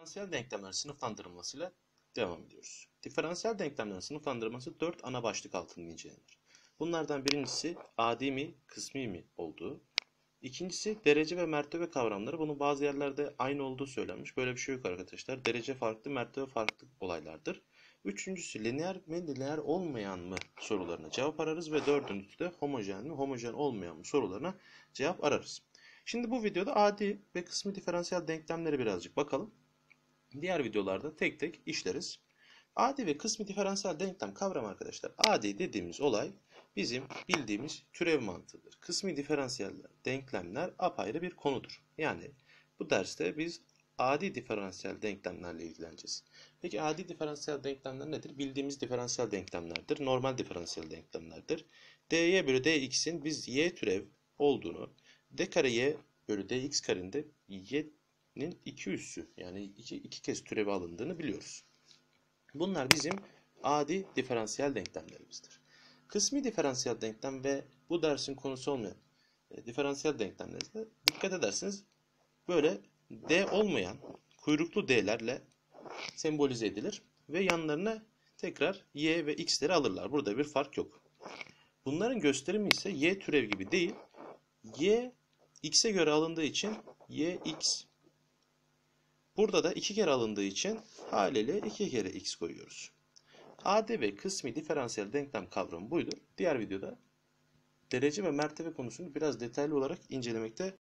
Diferansiyel denklemler sınıflandırılmasıyla devam ediyoruz. Diferansiyel denklemlerin sınıflandırılması 4 ana başlık altında incelenir. Bunlardan birincisi adi mi, kısmi mi olduğu. İkincisi derece ve mertebe kavramları. Bunun bazı yerlerde aynı olduğu söylenmiş. Böyle bir şey yok arkadaşlar. Derece farklı, mertebe farklı olaylardır. Üçüncüsü lineer mi, lineer olmayan mı sorularına cevap ararız ve dördüncüsü de homojen mi, homojen olmayan mı sorularına cevap ararız. Şimdi bu videoda adi ve kısmi diferansiyel denklemleri birazcık bakalım. Diğer videolarda tek tek işleriz. Adi ve kısmi diferansiyel denklem kavramı arkadaşlar. Adi dediğimiz olay bizim bildiğimiz türev mantığıdır. Kısmi diferansiyel denklemler apayrı bir konudur. Yani bu derste biz adi diferansiyel denklemlerle ilgileneceğiz. Peki adi diferansiyel denklemler nedir? Bildiğimiz diferansiyel denklemlerdir. Normal diferansiyel denklemlerdir. dy bölü dx'in biz y türev olduğunu, d kare y bölü dx karenin y'nin 2 üssü yani iki kez türevi alındığını biliyoruz. Bunlar bizim adi diferansiyel denklemlerimizdir. Kısmi diferansiyel denklem ve bu dersin konusu olmayan diferansiyel denklemlerde dikkat ederseniz böyle d olmayan kuyruklu d'lerle sembolize edilir ve yanlarına tekrar y ve x'leri alırlar. Burada bir fark yok. Bunların gösterimi ise y türev gibi değil. Y x'e göre alındığı için y x. Burada da 2 kere alındığı için haliyle 2 kere x koyuyoruz. Adi ve kısmi diferansiyel denklem kavramı buydu. Diğer videoda derece ve mertebe konusunu biraz detaylı olarak incelemekte